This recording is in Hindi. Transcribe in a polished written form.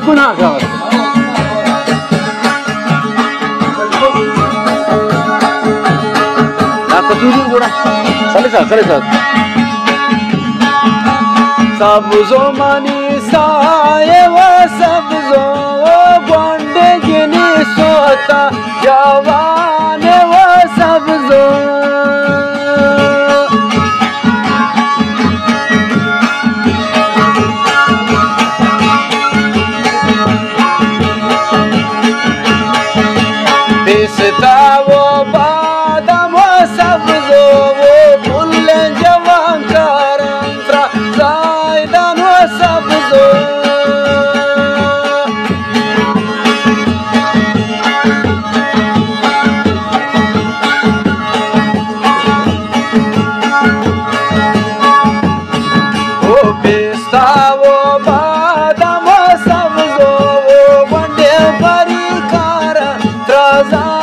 गुनाह गाव चले सर सबजो मनी साए व सबजो गोंडे गिनी सोता जवान व सबजो पिसता वो बादाम व सबजो वो फुल्ले जवान करंत्रा जायदान व सबजो ओ पिसता वो बादाम व सबजो वो वंडे परी करंत्रा